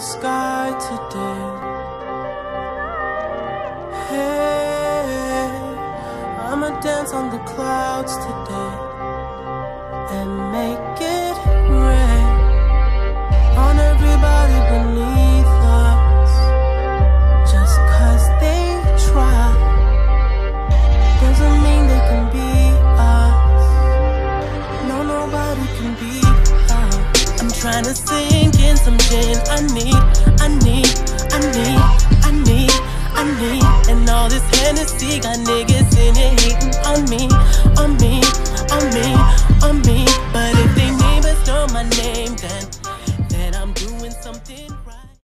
sky today. Hey, I'ma dance on the clouds today and make it rain on everybody beneath us. Just 'cause they try doesn't mean they can be us. No, nobody can be us. I'm trying to sink in some gin. I need, and all this Hennessy got niggas in it hating on me, on me, on me, on me.